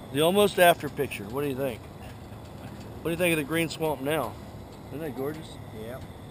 The almost after picture. What do you think? What do you think of the green swamp now? Isn't that gorgeous? Yep.